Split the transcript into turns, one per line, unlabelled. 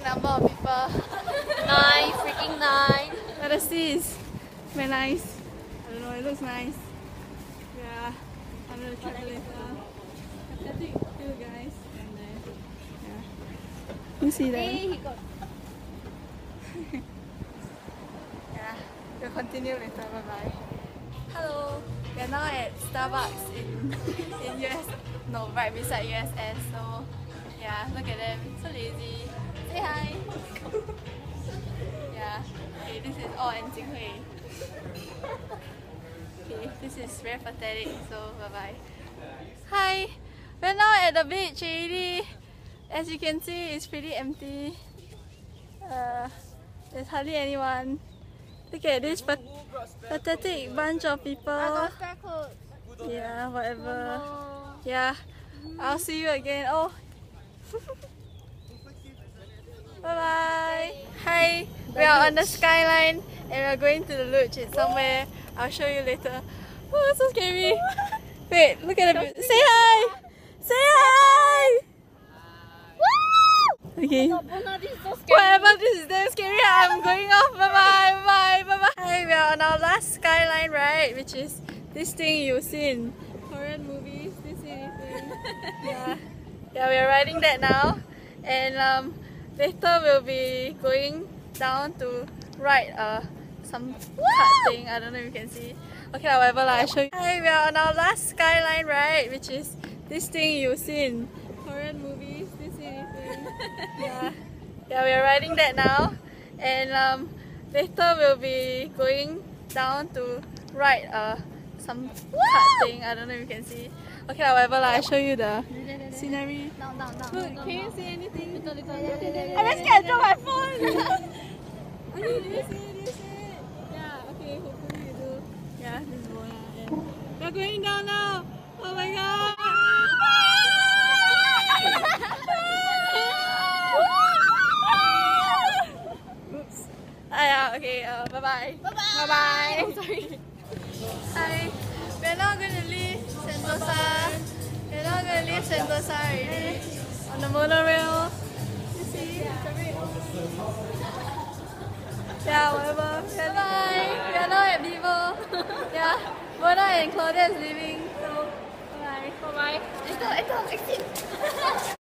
number of people.
9, freaking 9.
But the sea is very nice. I don't know, it looks nice. Yeah, I'm gonna trip later. Pathetic too, guys. And then, yeah. You see that?
Hey, he got.
Yeah, we'll continue later. Bye bye. Hello, we are now at Starbucks in US. No, right beside USS. So yeah, look at them, so lazy. Say hi. Yeah. Okay, this is and Jinghui. Okay, this is very pathetic. So bye bye. Hi, we're now at the beach already. As you can see, it's pretty empty. There's hardly anyone. Look at this pathetic bunch of people. Yeah, whatever. Yeah, I'll see you again. Oh, bye bye. Hi, we are on the skyline and we're going to the luge. It's somewhere. I'll show you later. Oh, it's so scary. Wait, look at the. Say hi. Say hi. Okay. Whatever, this is damn scary. I'm going off. Bye bye. Bye bye. Bye bye. Hi, we are on our last skyline ride, which is this thing you see in Korean movies. This thing. Yeah. Yeah, we are riding that now, and later we'll be going down to ride some cart thing. I don't know if you can see. Okay, whatever lah. I show you. Hi, we are on our last skyline ride, which is this thing you see in Korean movies. This thing. Yeah. Yeah, we are riding that now, and later we'll be going down to ride some cart thing. I don't know if you can see. Okay, whatever lah. I show you the scenery. Look, can you see anything? I'm very scared to drop my phone. Okay, do you see it? Do you see it? Yeah. Okay, hopefully you do. Yeah, this is Bona, and we're going down now. Oh my god. Oops. Yeah, okay, bye bye. Bye bye. Bye bye. Oh, sorry. Hi. We're now going to leave Sentosa. We're now going to leave Sentosa already. On the monorail. You see? It's a bit. Yeah, whatever. Bye bye. We are now at Vivo. Yeah. Mona and Claudia is leaving. So, bye bye. Bye bye. Exit.